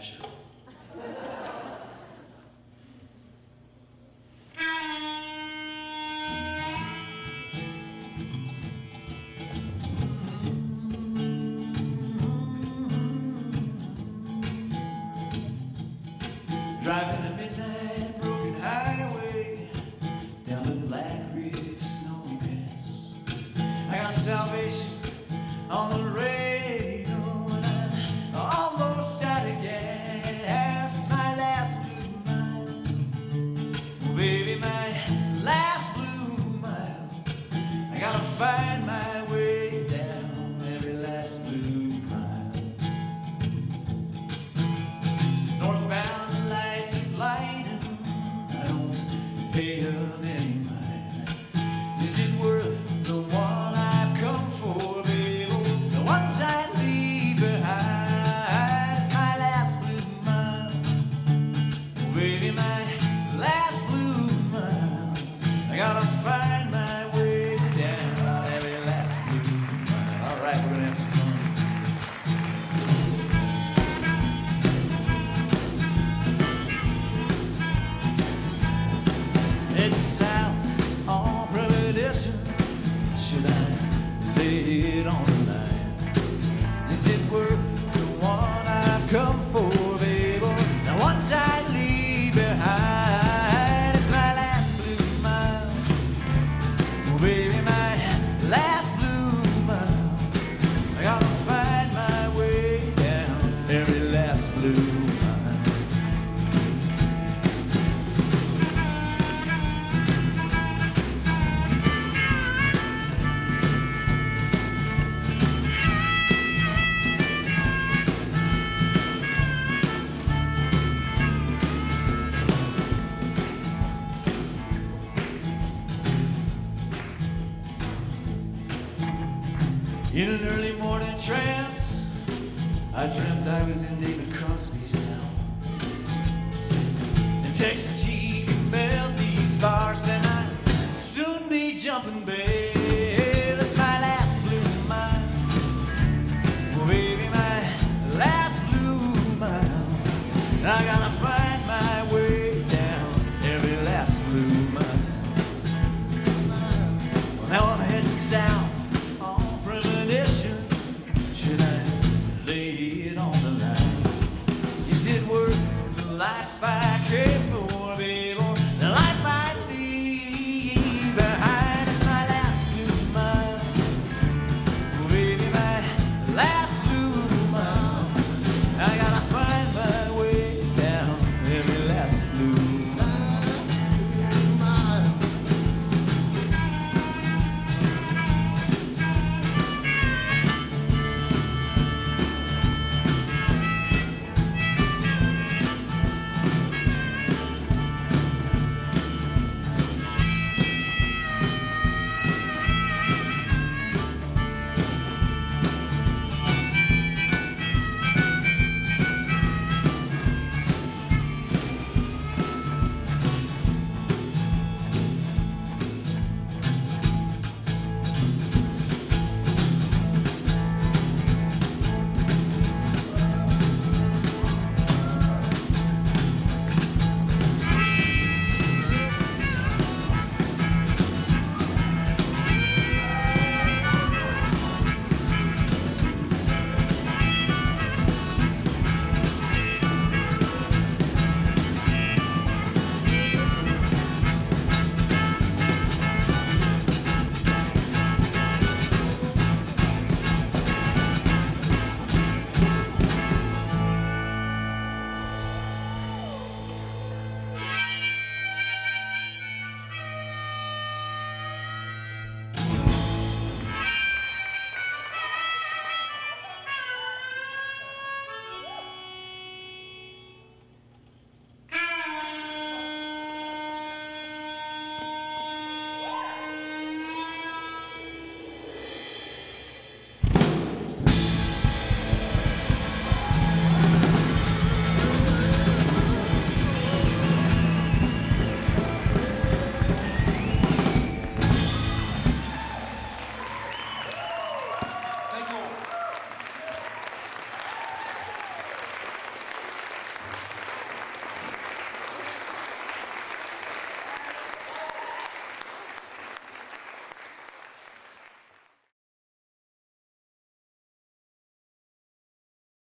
treasure. Driving the midnight broken highway down the Black Ridge snowy pass. I got salvation on the radio and I almost out of gas. It's my last blue mile, oh, baby, my last blue mile. I gotta find my way down every last blue mile. Northbound I don't pay up any mind. Is it worth the one I've come for, babe? The ones I leave behind. It's my last blue mile, oh, baby, my last blue mile. I gotta find my way down every last blue mile. All right, we're gonna have some fun. Heading south on Prohibition. Should I lay it on the line? Is it worth the one I've come for, babe? The ones I leave behind. It's my last blue mile, oh, baby, my last blue mile. I gotta find my way down every last blue mile. In an early morning trance, I dreamt I was in David Crosby's cell. In Texas,